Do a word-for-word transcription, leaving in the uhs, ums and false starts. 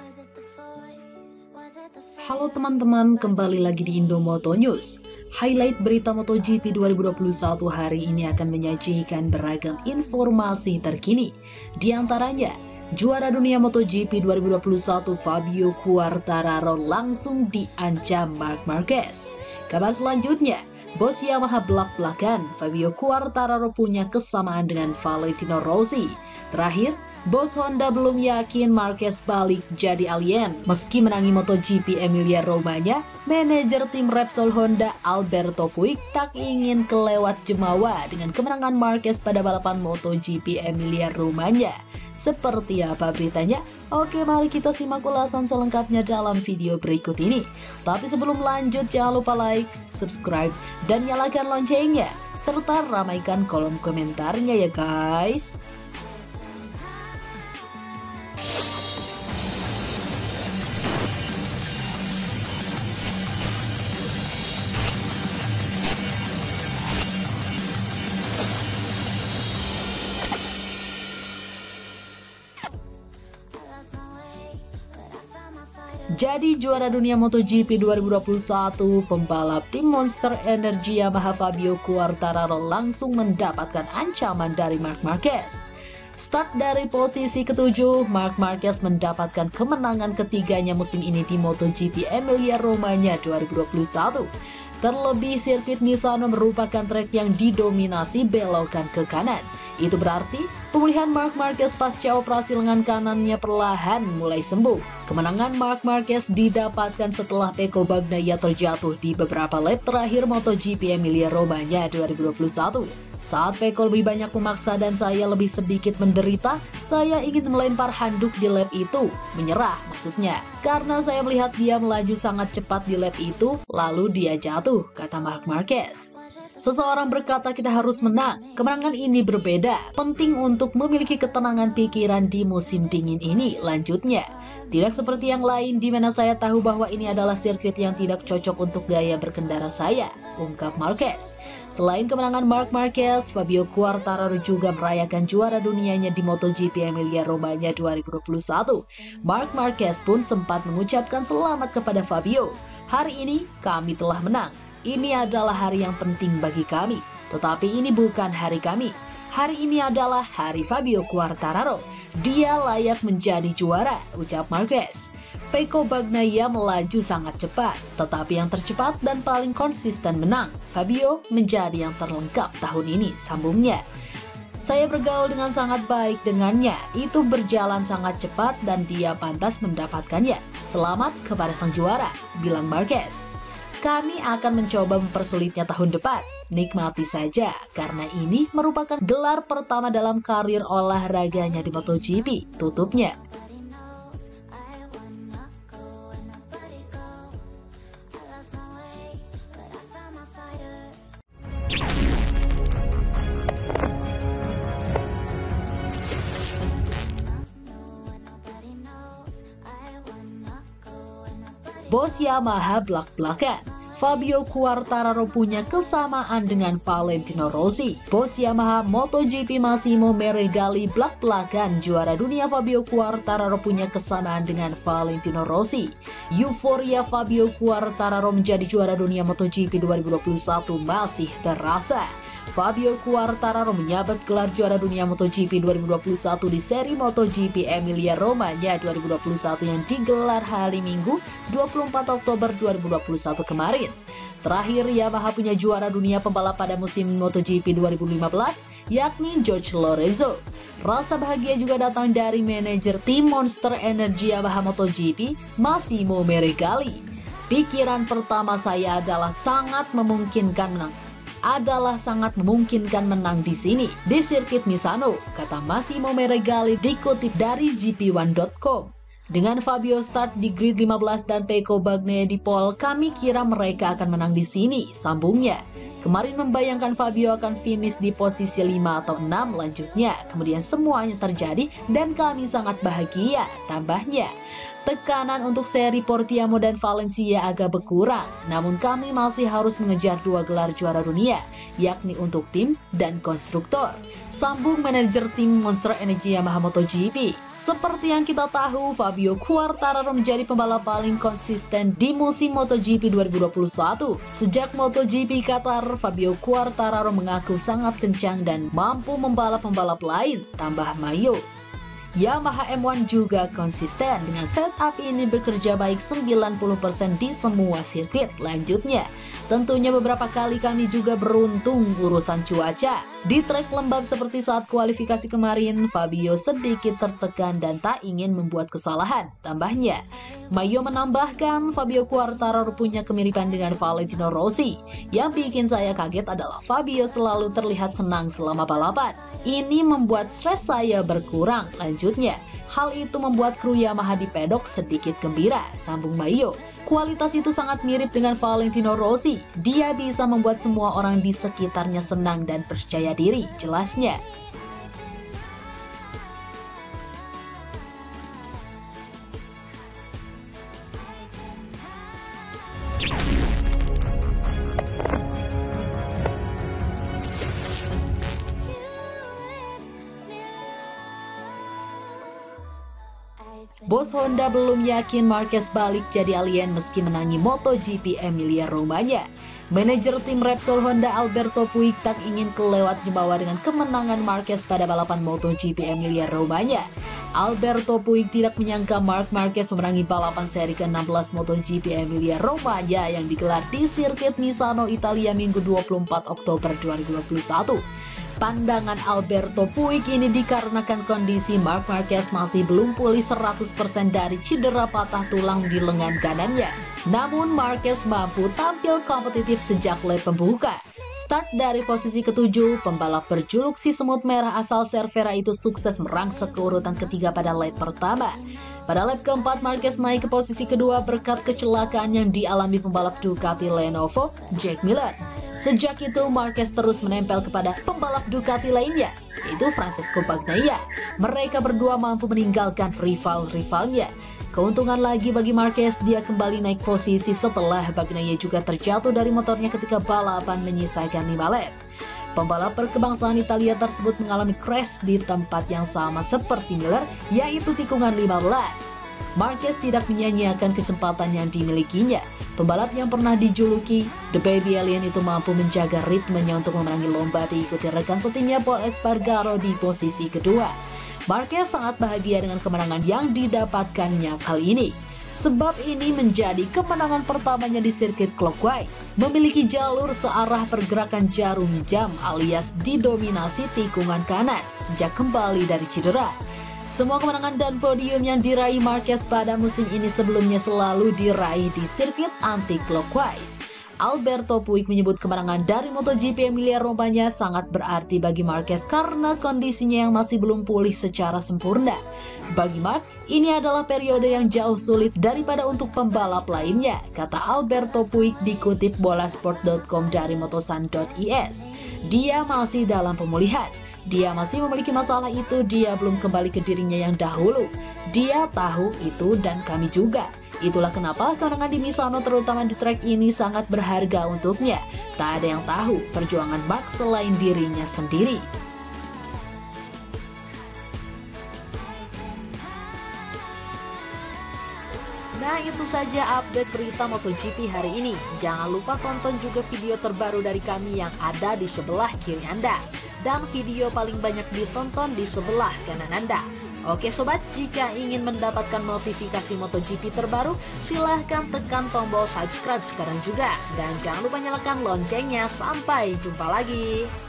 Halo teman-teman, kembali lagi di Indomoto News. Highlight berita MotoGP dua ribu dua puluh satu hari ini akan menyajikan beragam informasi terkini. Di antaranya, juara dunia MotoGP dua ribu dua puluh satu Fabio Quartararo langsung diancam Marc Marquez. Kabar selanjutnya, bos Yamaha belak-belakan, Fabio Quartararo punya kesamaan dengan Valentino Rossi. Terakhir, bos Honda belum yakin Marquez balik jadi alien. Meski menangi MotoGP Emilia Romagna, manajer tim Repsol Honda Alberto Puig tak ingin kelewat jemawa dengan kemenangan Marquez pada balapan MotoGP Emilia Romagna. Seperti apa beritanya? Oke, mari kita simak ulasan selengkapnya dalam video berikut ini. Tapi sebelum lanjut, jangan lupa like, subscribe, dan nyalakan loncengnya, serta ramaikan kolom komentarnya ya guys. Jadi juara dunia MotoGP dua ribu dua puluh satu, pembalap tim Monster Energy Yamaha Fabio Quartararo langsung mendapatkan ancaman dari Marc Marquez. Start dari posisi ketujuh, Marc Marquez mendapatkan kemenangan ketiganya musim ini di MotoGP Emilia Romagna dua ribu dua puluh satu. Terlebih sirkuit Misano merupakan trek yang didominasi belokan ke kanan. Itu berarti pemulihan Marc Marquez pasca operasi lengan kanannya perlahan mulai sembuh. Kemenangan Marc Marquez didapatkan setelah Pecco Bagnaia terjatuh di beberapa lap terakhir MotoGP Emilia Romagna dua ribu dua puluh satu. Saat Pecco lebih banyak memaksa dan saya lebih sedikit menderita, saya ingin melempar handuk di lap itu. Menyerah maksudnya. Karena saya melihat dia melaju sangat cepat di lap itu, lalu dia jatuh, kata Marc Marquez. Seseorang berkata kita harus menang. Kemenangan ini berbeda. Penting untuk memiliki ketenangan pikiran di musim dingin ini, lanjutnya. Tidak seperti yang lain di mana saya tahu bahwa ini adalah sirkuit yang tidak cocok untuk gaya berkendara saya, ungkap Marquez. Selain kemenangan Marc Marquez, Fabio Quartararo juga merayakan juara dunianya di MotoGP Emilia Romagna dua ribu dua puluh satu. Marc Marquez pun sempat mengucapkan selamat kepada Fabio. Hari ini kami telah menang. Ini adalah hari yang penting bagi kami, tetapi ini bukan hari kami. Hari ini adalah hari Fabio Quartararo. Dia layak menjadi juara, ucap Marquez. Pecco Bagnaia melaju sangat cepat, tetapi yang tercepat dan paling konsisten menang. Fabio menjadi yang terlengkap tahun ini, sambungnya. Saya bergaul dengan sangat baik dengannya, itu berjalan sangat cepat dan dia pantas mendapatkannya. Selamat kepada sang juara, bilang Marquez. Kami akan mencoba mempersulitnya tahun depan. Nikmati saja, karena ini merupakan gelar pertama dalam karir olahraganya di MotoGP, tutupnya. Bos Yamaha belak-belakan, Fabio Quartararo punya kesamaan dengan Valentino Rossi. Bos Yamaha MotoGP Massimo Meregali belak-belakan, juara dunia Fabio Quartararo punya kesamaan dengan Valentino Rossi. Euforia Fabio Quartararo menjadi juara dunia MotoGP dua ribu dua puluh satu masih terasa. Fabio Quartararo menyabet gelar juara dunia MotoGP dua ribu dua puluh satu di seri MotoGP Emilia Romagna dua ribu dua puluh satu yang digelar hari Minggu dua puluh empat Oktober dua ribu dua puluh satu kemarin. Terakhir, Yamaha punya juara dunia pembalap pada musim MotoGP dua ribu lima belas, yakni Jorge Lorenzo. Rasa bahagia juga datang dari manajer tim Monster Energy Yamaha MotoGP, Massimo Meregali. Pikiran pertama saya adalah sangat memungkinkan menang. adalah sangat memungkinkan menang di sini, di sirkuit Misano, kata Massimo Meregali dikutip dari G P one dot com. Dengan Fabio start di grid lima belas dan Pecco Bagnaia di pole, kami kira mereka akan menang di sini, sambungnya. Kemarin membayangkan Fabio akan finish di posisi lima atau enam lanjutnya, kemudian semuanya terjadi dan kami sangat bahagia, tambahnya. Tekanan untuk seri Portiamo dan Valencia agak berkurang, namun kami masih harus mengejar dua gelar juara dunia, yakni untuk tim dan konstruktor. Sambung manajer tim Monster Energy Yamaha MotoGP. Seperti yang kita tahu, Fabio Quartararo menjadi pembalap paling konsisten di musim MotoGP dua ribu dua puluh satu. Sejak MotoGP Qatar, Fabio Quartararo mengaku sangat kencang dan mampu membalap pembalap lain, tambah Mayo. Yamaha M satu juga konsisten dengan setup ini bekerja baik sembilan puluh persen di semua sirkuit. Lanjutnya, tentunya beberapa kali kami juga beruntung urusan cuaca. Di trek lembab seperti saat kualifikasi kemarin, Fabio sedikit tertekan dan tak ingin membuat kesalahan. Tambahnya, Mayo menambahkan Fabio Quartararo punya kemiripan dengan Valentino Rossi. Yang bikin saya kaget adalah Fabio selalu terlihat senang selama balapan. Ini membuat stres saya berkurang. Lanjutnya, hal itu membuat kru Yamaha di pedok sedikit gembira, sambung Mayo. Kualitas itu sangat mirip dengan Valentino Rossi. Dia bisa membuat semua orang di sekitarnya senang dan percaya diri, jelasnya. Bos Honda belum yakin Marquez balik jadi alien meski menangi MotoGP Emilia-Romagna. Manajer tim Repsol Honda Alberto Puig tak ingin kelewat jemawa dengan kemenangan Marquez pada balapan MotoGP Emilia-Romagna. Alberto Puig tidak menyangka Marc Marquez memenangi balapan seri ke enam belas MotoGP Emilia-Romagna yang digelar di sirkuit Misano, Italia Minggu dua puluh empat Oktober dua ribu dua puluh satu. Pandangan Alberto Puig ini dikarenakan kondisi Marc Marquez masih belum pulih seratus persen dari cedera patah tulang di lengan kanannya. Namun Marquez mampu tampil kompetitif sejak lap pembuka. Start dari posisi ketujuh, pembalap berjuluk si semut merah asal Cervera itu sukses merangsek ke urutan ketiga pada lap pertama. Pada lap keempat, Marquez naik ke posisi kedua berkat kecelakaan yang dialami pembalap Ducati Lenovo, Jack Miller. Sejak itu, Marquez terus menempel kepada pembalap Ducati lainnya, yaitu Francesco Bagnaia. Mereka berdua mampu meninggalkan rival-rivalnya. Keuntungan lagi bagi Marquez, dia kembali naik posisi setelah Bagnaia juga terjatuh dari motornya ketika balapan menyisakan lima lap. Pembalap berkebangsaan Italia tersebut mengalami crash di tempat yang sama seperti Miller, yaitu tikungan lima belas. Marquez tidak menyia-nyiakan kesempatan yang dimilikinya. Pembalap yang pernah dijuluki The Baby Alien itu mampu menjaga ritmenya untuk memenangi lomba diikuti rekan setimnya Pol Espargaro di posisi kedua. Marquez sangat bahagia dengan kemenangan yang didapatkannya kali ini. Sebab ini menjadi kemenangan pertamanya di sirkuit clockwise, memiliki jalur searah pergerakan jarum jam alias didominasi tikungan kanan sejak kembali dari cedera. Semua kemenangan dan podium yang diraih Marquez pada musim ini sebelumnya selalu diraih di sirkuit anti-clockwise. Alberto Puig menyebut kemenangan dari MotoGP Emilia-Romagna sangat berarti bagi Marquez karena kondisinya yang masih belum pulih secara sempurna. Bagi Marc, ini adalah periode yang jauh sulit daripada untuk pembalap lainnya, kata Alberto Puig dikutip bolasport dot com dari motosan dot i s. Dia masih dalam pemulihan. Dia masih memiliki masalah itu, dia belum kembali ke dirinya yang dahulu. Dia tahu itu dan kami juga. Itulah kenapa kemenangan di Misano terutama di trek ini sangat berharga untuknya. Tak ada yang tahu perjuangan Marc selain dirinya sendiri. Nah, itu saja update berita MotoGP hari ini. Jangan lupa tonton juga video terbaru dari kami yang ada di sebelah kiri Anda. Dan video paling banyak ditonton di sebelah kanan Anda. Oke sobat, jika ingin mendapatkan notifikasi MotoGP terbaru, silahkan tekan tombol subscribe sekarang juga. Dan jangan lupa nyalakan loncengnya. Sampai jumpa lagi.